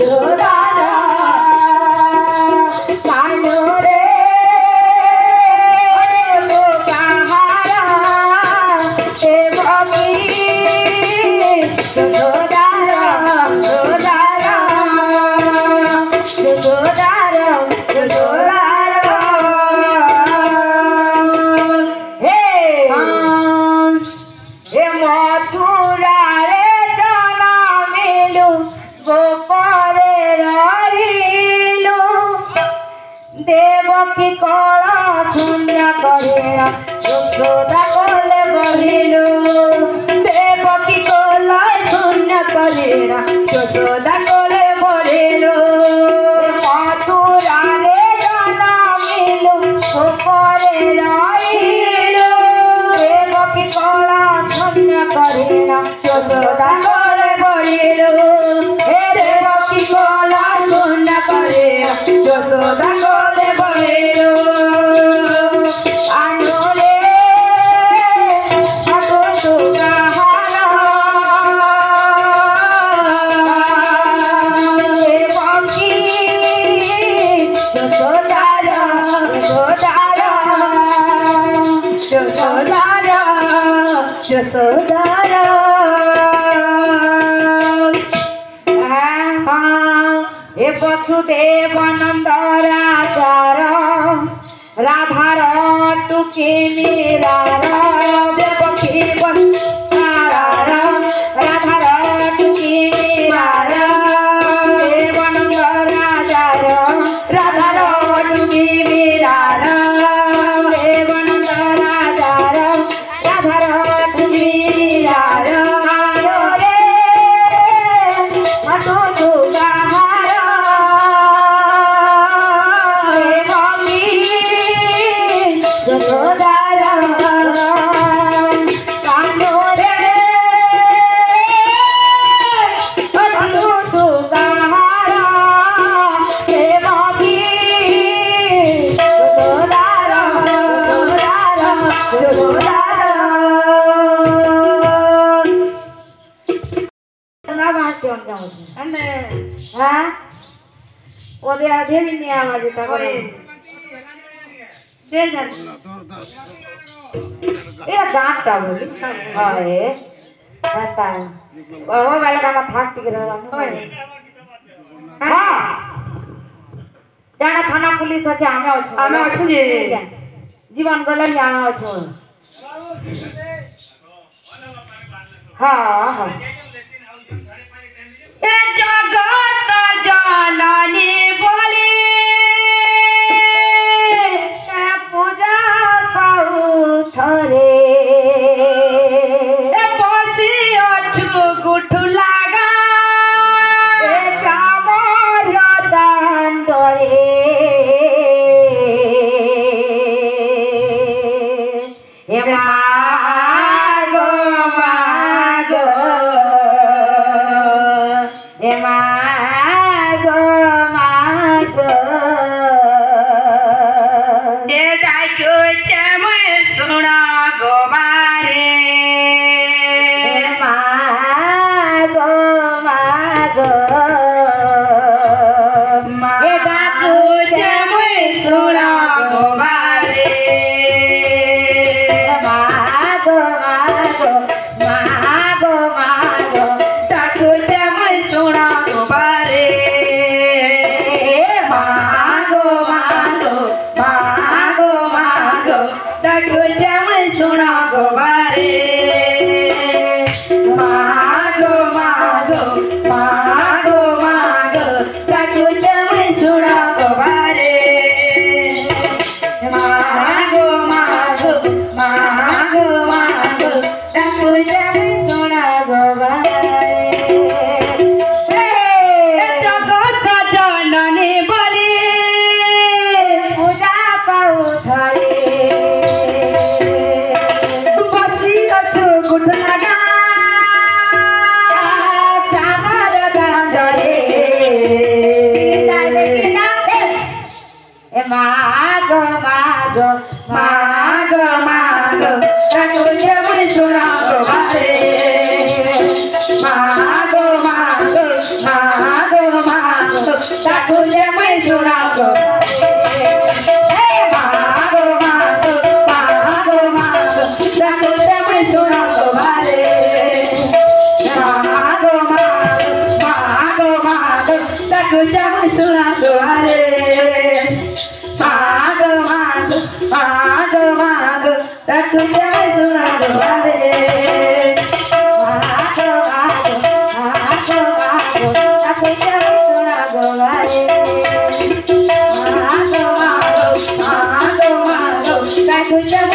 वसुदेव नंद राजार राधार टुकी मीरार देवकी बंधार राधार टुकी मीरार देवानंद राजार राधार टुकी मीरार देवानंद राजार राधार टुकी मीरार आधे भी नहीं आवाज जाना थाना पुलिस अच्छे आमे अच्छे जीवन गले आमे अच्छे हाँ हाँ जगत जननी बोली पूजा पाऊ थरे बसी अछु गुठु लागा कामर दांडरे मागो मागो मागो मागो डाक्यो चमय सुना गोबारे मागो मागो डाक्यो चमय सुना गोबारे मागो मागो मागो मागो डाक्यो चमय सुना गोबारे मागो मागो मागो मागो डाक्यो चमय सुना गोबारे मागो मागो मागो मागो डाक्यो चमय सुना गोबारे मागो मागो मागो मागो डाक्यो चमय सुना गोबारे जगत जननी बोली पूजा पाऊ थरे बसी अछु गुठ लगा कामर दांडरे मागो मागो मागो मागो डाक्यो चमय सुना गोबारे मागो मागो मागो मागो শোনা গো ভারে মাগো মাগো মাগো ডাকু যেমন শোনা গো ভারে মাগো মাগো মাগো মাগো ডাকু যেমন শোনা গো ভারে মাগো মাগো মাগো মাগো ডাকু যেমন শোনা গো ভারে মাগো মাগো মাগো মাগো ডাকু যেমন